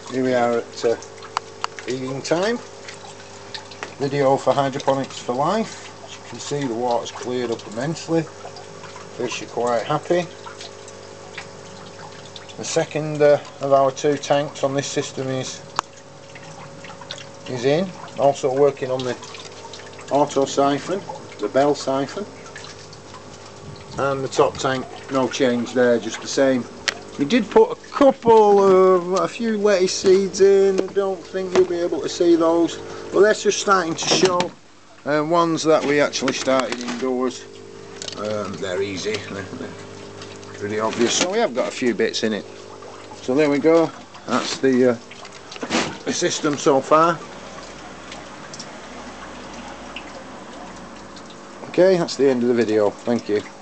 Here we are at feeding time. Video for hydroponics for life. As you can see, the water's cleared up immensely. Fish are quite happy. The second of our 2 tanks on this system is in. Also working on the auto siphon, the bell siphon. And the top tank, no change there, just the same. We did put a few lettuce seeds in. I don't think you'll be able to see those, but that's just starting to show. Ones that we actually started indoors. They're easy, they're pretty obvious. So we have got a few bits in it. So there we go. That's the system so far. Okay, that's the end of the video. Thank you.